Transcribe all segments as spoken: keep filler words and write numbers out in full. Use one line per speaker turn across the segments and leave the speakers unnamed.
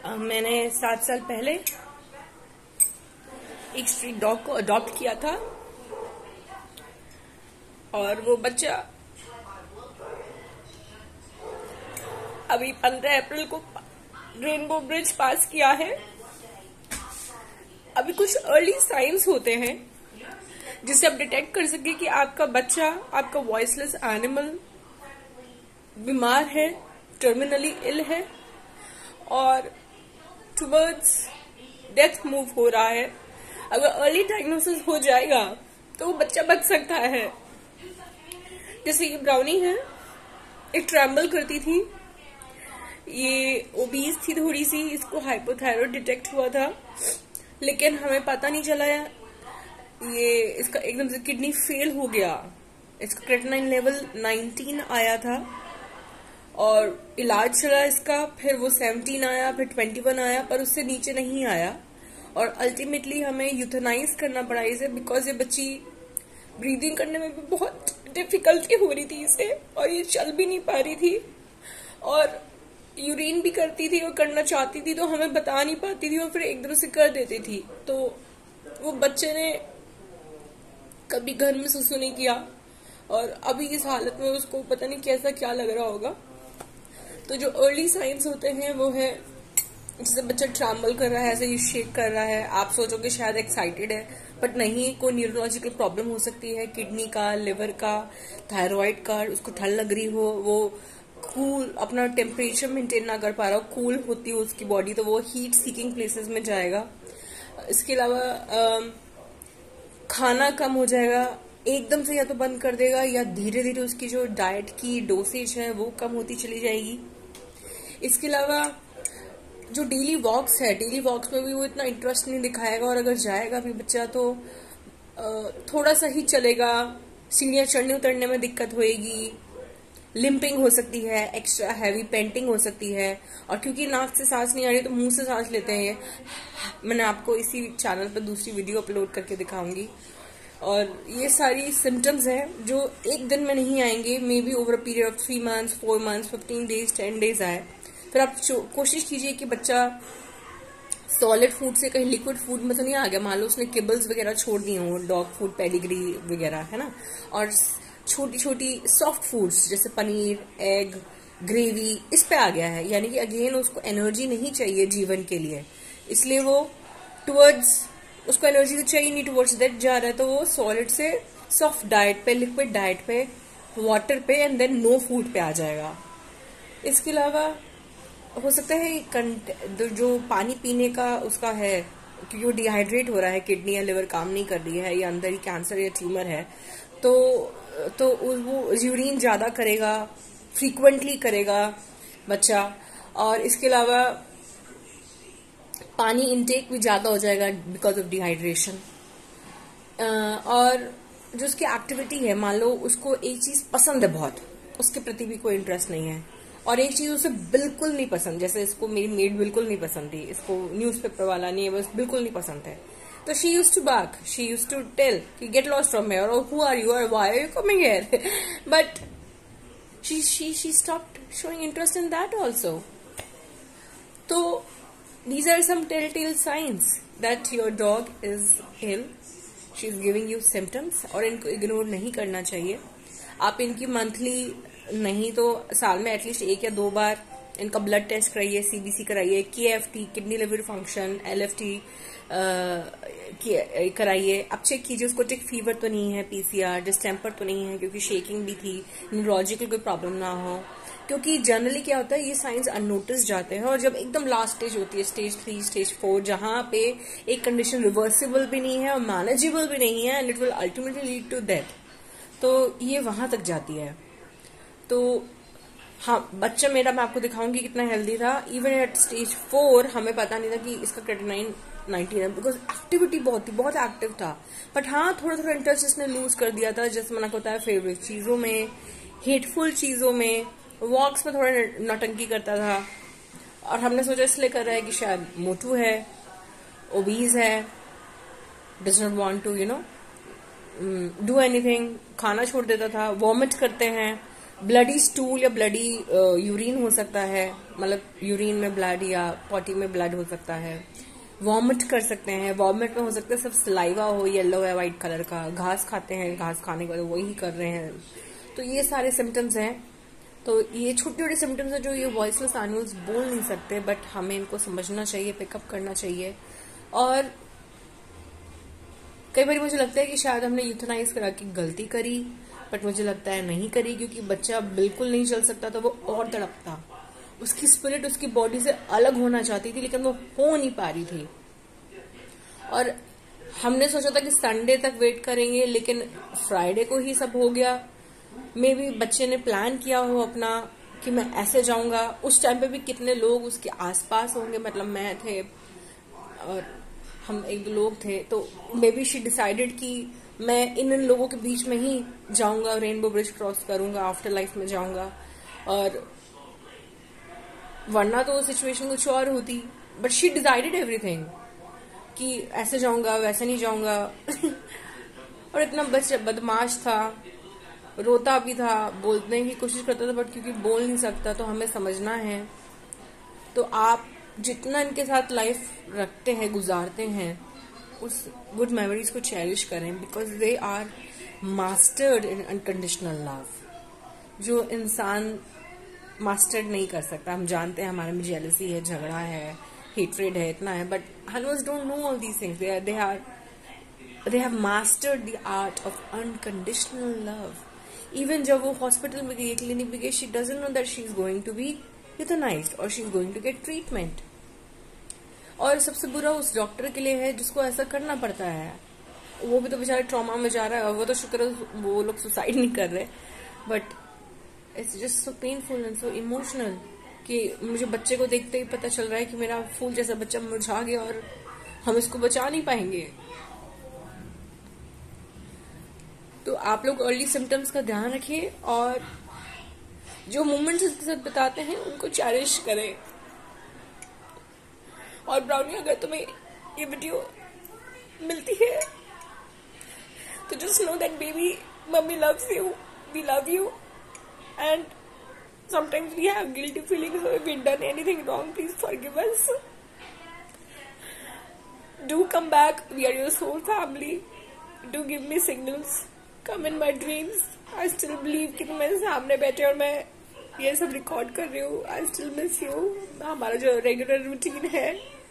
मैंने सात साल पहले एक स्ट्रीट डॉग को अडॉप्ट किया था और वो बच्चा अभी पंद्रह अप्रैल को रेनबो ब्रिज पास किया है। अभी कुछ अर्ली साइंस होते हैं जिससे आप डिटेक्ट कर सके कि आपका बच्चा, आपका वॉइसलेस एनिमल बीमार है, टर्मिनली इल है और टुवर्ड्स डेथ मूव हो रहा है। अगर अर्ली डायग्नोसिस हो जाएगा तो वो बच्चा बच सकता है। जैसे ये ब्राउनी है, ये ट्रैम्बल करती थी, ये ओबीज थी थोड़ी सी, इसको हाइपोथायरॉइड डिटेक्ट हुआ था लेकिन हमें पता नहीं चला है। ये इसका एकदम से किडनी फेल हो गया, इसका क्रेटिनाइन लेवल नाइनटीन आया था और इलाज चला इसका, फिर वो सेवनटीन आया, फिर ट्वेंटी वन आया, पर उससे नीचे नहीं आया और अल्टीमेटली हमें यूथेनाइज करना पड़ा इसे बिकॉज ये बच्ची ब्रीदिंग करने में भी बहुत डिफिकल्टी हो रही थी इसे और ये चल भी नहीं पा रही थी और यूरिन भी करती थी और करना चाहती थी तो हमें बता नहीं पाती थी और फिर एकदम से कर देती थी। तो वो बच्चे ने कभी घर में सुसु नहीं किया और अभी इस हालत में उसको पता नहीं कैसा क्या लग रहा होगा। तो जो अर्ली साइंस होते हैं वो है जैसे बच्चा ट्रैम्बल कर रहा है, ऐसे ही शेक कर रहा है, आप सोचोगे शायद एक्साइटेड है बट नहीं, कोई न्यूरोलॉजिकल प्रॉब्लम हो सकती है, किडनी का, लिवर का, थायराइड का, उसको ठंड लग रही हो, वो कूल अपना टेम्परेचर मेंटेन ना कर पा रहा हो, कूल होती हो उसकी बॉडी तो वो हीट सीकिंग प्लेसेस में जाएगा। इसके अलावा खाना कम हो जाएगा, एकदम से या तो बंद कर देगा या धीरे धीरे उसकी जो डाइट की डोसेज है वो कम होती चली जाएगी। इसके अलावा जो डेली वॉक्स है, डेली वॉक्स में भी वो इतना इंटरेस्ट नहीं दिखाएगा और अगर जाएगा भी बच्चा तो थोड़ा सा ही चलेगा, सीढ़ियां चढ़ने उतरने में दिक्कत होएगी, लिम्पिंग हो सकती है, एक्स्ट्रा हैवी पेंटिंग हो सकती है और क्योंकि नाक से सांस नहीं आ रही तो मुंह से सांस लेते हैं। मैंने आपको इसी चैनल पर दूसरी वीडियो अपलोड करके दिखाऊंगी और ये सारी सिम्टम्स हैं जो एक दिन में नहीं आएंगे, maybe over a period of three months, four months, fifteen days, ten days आए। फिर आप कोशिश कीजिए कि बच्चा सॉलिड फूड से कहीं लिक्विड फूड में तो नहीं आ गया, मान लो उसने किबल्स वगैरह छोड़ दिए हो, डॉग फूड, पेडिग्री वगैरह, है ना, और छोटी छोटी सॉफ्ट फूड्स जैसे पनीर, एग, ग्रेवी इस पे आ गया है, यानी कि अगेन उसको एनर्जी नहीं चाहिए जीवन के लिए, इसलिए वो टुवर्ड्स, उसको एनर्जी तो चाहिए नहीं, टुवर्ड्स दैट जा रहा है तो वो सॉलिड से सॉफ्ट डाइट पे, लिक्विड डाइट पे, वाटर पे एंड देन नो फूड पे आ जाएगा। इसके अलावा हो सकता है जो पानी पीने का उसका है, क्योंकि वो डिहाइड्रेट हो रहा है, किडनी या लिवर काम नहीं कर रही है या अंदर ही कैंसर या ट्यूमर है, तो तो वो यूरिन ज्यादा करेगा, फ्रीक्वेंटली करेगा बच्चा। और इसके अलावा पानी इनटेक भी ज्यादा हो जाएगा बिकॉज ऑफ डिहाइड्रेशन। और जो उसकी एक्टिविटी है, मान लो उसको एक चीज पसंद है बहुत, उसके प्रति भी कोई इंटरेस्ट नहीं है और एक चीज उसे बिल्कुल नहीं पसंद, जैसे इसको मेरी मेड बिल्कुल नहीं पसंद थी, इसको न्यूज़पेपर वाला नहीं है, बस बिल्कुल नहीं पसंद है, तो she used to bark, she used to tell कि get lost from here, or who are you, or why are you coming here? But she she she stopped showing interest in that also. So these are some telltale signs that your dog is ill. She is giving you symptoms और इनको ignore नहीं करना चाहिए। आप इनकी monthly नहीं तो साल में एटलीस्ट एक या दो बार इनका ब्लड टेस्ट कराइए, सीबीसी कराइए, KFT, kidney liver function, LFT कराइए। अब चेक कीजिए उसको टिक फीवर तो नहीं है, पीसीआर, डिस्टेम्पर तो नहीं है क्योंकि शेकिंग भी थी, न्यूरोलॉजिकल कोई प्रॉब्लम ना हो, क्योंकि जनरली क्या होता है ये साइंस अननोटिस जाते हैं और जब एकदम लास्ट स्टेज होती है, स्टेज थ्री, स्टेज फोर, जहां पे एक कंडीशन रिवर्सिबल भी नहीं है और मैनेजेबल भी नहीं है and it will ultimately lead to death, तो ये वहां तक जाती है। तो हाँ, बच्चा मेरा मैं आपको दिखाऊंगी कितना हेल्दी था। इवन एट स्टेज फोर हमें पता नहीं था कि इसका क्रेटिनाइन नाइनटीन है बिकॉज एक्टिविटी बहुत थी, बहुत एक्टिव था, बट हाँ थोड़ा थोड़ा इंटरेस्ट इसने लूज कर दिया था, जैसे मैंने होता है फेवरेट चीजों में, हेटफुल चीजों में, वॉक्स में थोड़ा नौटंकी करता था और हमने सोचा इसलिए कर रहा है कि शायद मोटू है, ओबीज है, does not want to you know do anything, खाना छोड़ देता था, वॉमिट करते हैं, ब्लडी स्टूल या ब्लडी यूरिन हो सकता है, मतलब यूरिन में ब्लड या पॉटी में ब्लड हो सकता है। वॉमिट कर सकते हैं, वॉमिट में हो सकता है सब सलाइवा हो येलो या व्हाइट कलर का। घास खाते हैं, घास खाने के बाद वही कर रहे हैं। तो ये सारे सिम्टम्स हैं। तो ये छोटे छोटे सिम्टम्स हैं जो ये वॉइसलेस एनिमल्स बोल नहीं सकते, बट हमें इनको समझना चाहिए, पिकअप करना चाहिए। और कई बार मुझे लगता है कि शायद हमने यूथनाइज करा के गलती करी, बट मुझे लगता है नहीं करी, क्योंकि बच्चा बिल्कुल नहीं चल सकता तो वो और तड़पता। उसकी स्पिरिट उसकी बॉडी से अलग होना चाहती थी, लेकिन वो हो नहीं पा रही थी। और हमने सोचा था कि संडे तक वेट करेंगे, लेकिन फ्राइडे को ही सब हो गया। मे बी बच्चे ने प्लान किया हो अपना कि मैं ऐसे जाऊंगा। उस टाइम पे भी कितने लोग उसके आसपास होंगे, मतलब मैं थे और हम एक दो लोग थे। तो मे बी शी डिसाइडेड कि मैं इन इन लोगों के बीच में ही जाऊंगा, रेनबो ब्रिज क्रॉस करूंगा, आफ्टर लाइफ में जाऊंगा। और वरना तो सिचुएशन कुछ और होती, बट शी डिसाइडेड एवरीथिंग कि ऐसे जाऊंगा वैसे नहीं जाऊंगा। और इतना बच्चा बदमाश था, रोता भी था, बोलने की कोशिश करता था, बट क्योंकि बोल नहीं सकता तो हमें समझना है। तो आप जितना इनके साथ लाइफ रखते हैं, गुजारते हैं, उस गुड मेमोरीज को चेरिश करें, because they are mastered in unconditional love, जो इंसान मास्टर्ड नहीं कर सकता। हम जानते हैं हमारे में जेलसी है, झगड़ा है, हेट्रेड है, इतना है, but animals don't know all these things. They are, they are, they have mastered the art of unconditional love. Even जब वो हॉस्पिटल में गई, क्लिनिक में गई, she doesn't know that she is going to be euthanized or she is going to get treatment. और सबसे बुरा उस डॉक्टर के लिए है जिसको ऐसा करना पड़ता है। वो भी तो बेचारे ट्रॉमा में जा रहा है, और वो तो शुक्र है वो लोग सुसाइड नहीं कर रहे, but it's just so painful and so emotional कि मुझे बच्चे को देखते ही पता चल रहा है कि मेरा फूल जैसा बच्चा मुरझा गया और हम इसको बचा नहीं पाएंगे। तो आप लोग अर्ली सिम्टम्स का ध्यान रखें और जो मोमेंट्स इसके साथ बताते हैं उनको चेरिश करें। और ब्राउनी, अगर तुम्हें ये वीडियो मिलती है तो just know that baby mummy loves you, we love you, and sometimes we have guilty feelings, so if we've done anything wrong, please forgive us. Do come back, we are your soul family. Do give me signals, come in my dreams. I still believe कि तुम मेरे सामने बैठे और मैं ये सब record कर रही हूँ। I still miss you. हमारा जो रेगुलर रूटीन है,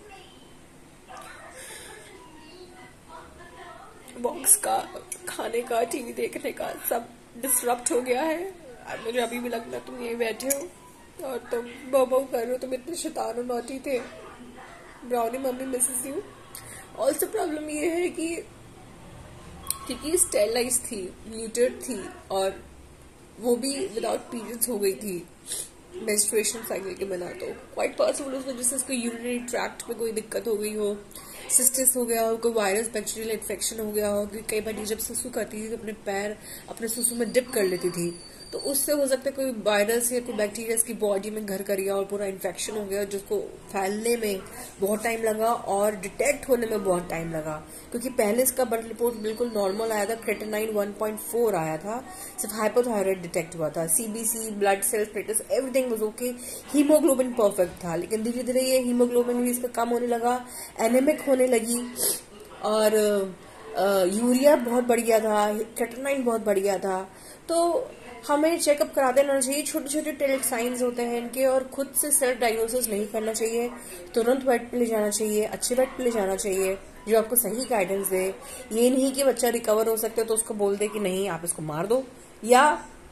वॉक्स का, खाने का, टीवी देखने का, सब डिसरप्ट हो गया है। मुझे अभी भी लगता तुम यही बैठे हो और तुम बो बो कर रहे हो, तुम इतने शैतान और नॉटी थे। Brownie mummy misses you. Also problem ये है कि क्योंकि स्टेरलाइज थी, न्यूटर्ड थी, और वो भी विदाउट पीरियड्स हो गई थी मेंस्ट्रुएशन साइकिल के बिना, तो क्वाइट पॉसिबल उस वजह से उसको यूरिनरी ट्रैक्ट में कोई दिक्कत हो गई हो, सिस्टिस हो गया हो, कोई वायरस बैक्टीरियल इन्फेक्शन हो गया हो। कई बार जब सुसु करती थी तो अपने पैर अपने सुसु में डिप कर लेती थी, तो उससे हो सकता है कोई वायरस या कोई बैक्टीरिया इसकी बॉडी में घर कर गया और पूरा इन्फेक्शन हो गया, जिसको फैलने में बहुत टाइम लगा और डिटेक्ट होने में बहुत टाइम लगा। क्योंकि पहले इसका ब्लड रिपोर्ट बिल्कुल नॉर्मल आया था, क्रेटिनाइन वन पॉइंट फोर आया था, सिर्फ हाइपोथायराइड डिटेक्ट हुआ था, CBC, blood cell status, everything was okay, haemoglobin perfect था। लेकिन धीरे धीरे ये हीमोग्लोबिन भी इसका कम होने लगा, एनेमिक होने लगी, और यूरिया बहुत बढ़ गया था, क्रेटिनाइन बहुत बढ़ गया था। तो हमें चेकअप कराते रहना चाहिए। छोटे छोटे टेल साइंस होते हैं इनके, और खुद से सेल्फ डायग्नोसिस नहीं करना चाहिए। तुरंत वेट पे ले जाना चाहिए, अच्छे वेट पे ले जाना चाहिए जो आपको सही गाइडेंस दे। ये नहीं कि बच्चा रिकवर हो सकता है तो उसको बोल दे कि नहीं आप इसको मार दो, या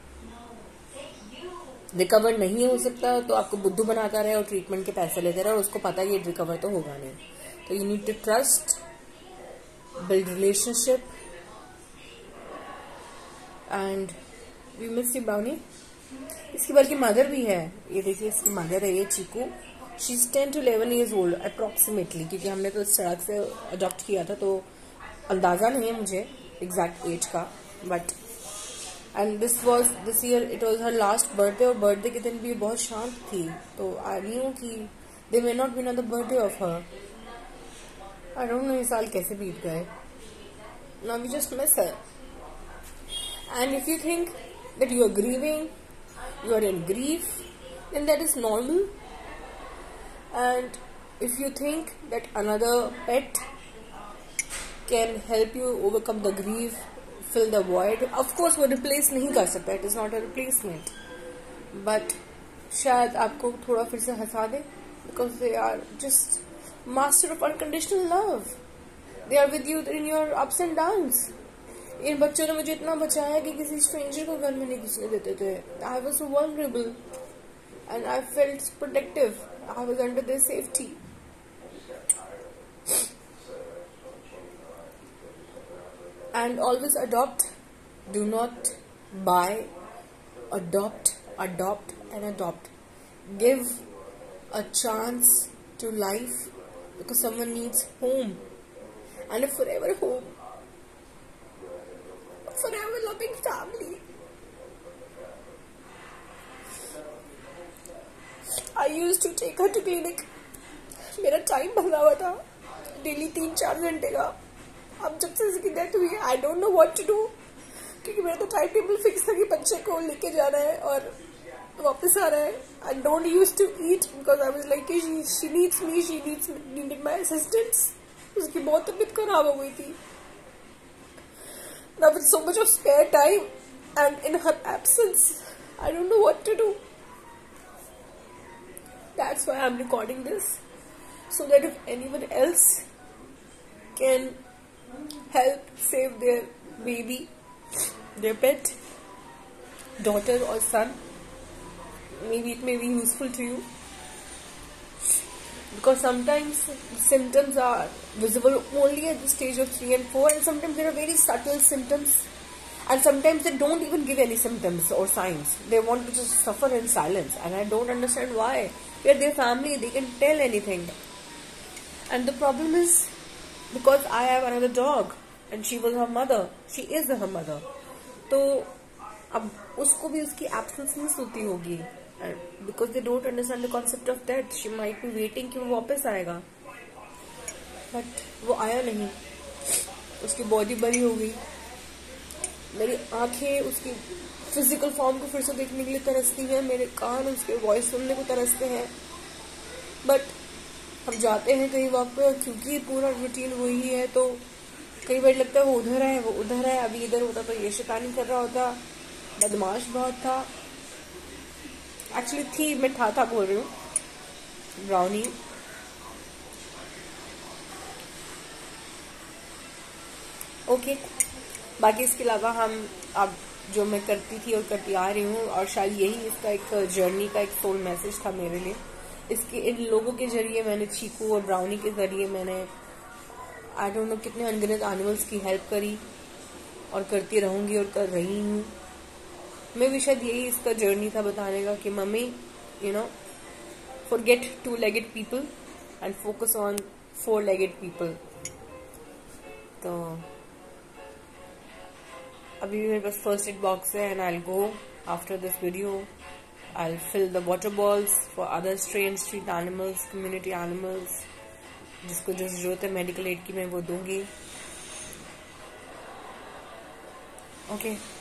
रिकवर नहीं हो सकता तो आपको बुद्धू बनाता रहे और ट्रीटमेंट के पैसे लेते रहे, और उसको पता है ये रिकवर तो होगा नहीं। तो you need to trust, build relationship, and we miss you Brownie. इसकी बल्कि मदर भी है, ये देखिए इसकी मदर है, ये Chiku. She is ten to eleven years old approximately, क्योंकि हमने तो सड़क से अडॉप्ट किया था तो अंदाजा नहीं है मुझे एग्जैक्ट एज का, but and this was this year it was her last birthday, और बर्थडे के दिन भी बहुत शांत थी। तो I knew that they may not be on the birthday of her. I don't know ये साल कैसे बीत गए। Now we just miss her, and if you think that you are grieving, you are in grief, then that is normal. And if you think that another pet can help you overcome the grief, fill the void, of course वो replace नहीं कर सकता, it is not a replacement, but शायद आपको थोड़ा फिर से हंसा दे, because they are just master of unconditional love. They are with you in your ups and downs. इन बच्चों ने मुझे इतना बचाया कि किसी स्ट्रेंजर को घर में नहीं घुसने देते थे. I was so vulnerable and I felt protective. I was under their safety. And always adopt. Do not buy. Adopt, adopt and adopt. Give a chance to life, because someone needs home, and a forever home, a forever loving family. I used to take her to clinic. मेरा time भरा हुआ था daily तीन चार घंटे का. अब जब से इसकी डेथ हुई, I don't know what to do, क्योंकि मेरा तो टाइम टेबल फिक्स था कि बच्चे को लेके जाना है और वापस आ रहा है. I don't use to eat because I was like she needs me, she needs needed my assistance. उसकी बहुत तबीयत खराब हो गई थी. Now with so much of spare time and in her absence, I don't know what to do. That's why I'm recording this, so that if anyone else can help save their baby, their pet, daughter or son, maybe it may be useful to you. Because sometimes symptoms are visible only at the stage of three and four, and sometimes there are very subtle symptoms, and sometimes they don't even give any symptoms or signs. They want to just suffer in silence, and I don't understand why. They're their family, they can tell anything. And the problem is, because I have another dog, and she was her mother, she is her mother, तो अब उसको भी उसकी absence miss होती होगी. Because they don't understand the concept of death, she might be waiting कि वो वापस आएगा, but वो आया नहीं. उसकी बॉडी बड़ी हो गई. मेरी आंखें उसकी फिजिकल फॉर्म को फिर से देखने के लिए तरसती हैं, मेरे कान उसके वॉइस सुनने को तरसते हैं. बट हम जाते हैं कहीं वक्त पे, और क्योंकि पूरा रूटीन वही है, तो कई बार लगता है वो उधर है, वो उधर है. अभी इधर होता तो ये शैतानी कर रहा होता, बदमाश बहुत था. एक्चुअली थी, मैं था था बोल रही हूँ, ब्राउनी. Okay okay. बाकी इसके अलावा हम अब जो मैं करती थी और करती आ रही हूँ, और शायद यही इसका एक जर्नी का एक सोल मैसेज था मेरे लिए. इसके इन लोगों के जरिए मैंने, चीकू और ब्राउनी के जरिए मैंने आई डोंट नो कितने अनगिनत एनिमल्स की हेल्प करी, और करती रहूंगी और कर रही हूँ. मैं भी शायद यही इसका जर्नी था बताने का कि mummy, you know, forget two legged people and focus on four legged people. तो अभी मेरे पास फर्स्ट एड बॉक्स है, and I will go after this video. I will fill the water bowls for other strain street animals, community animals, जिसको जो जरूरत है medical aid की मैं वो दूंगी. Okay okay.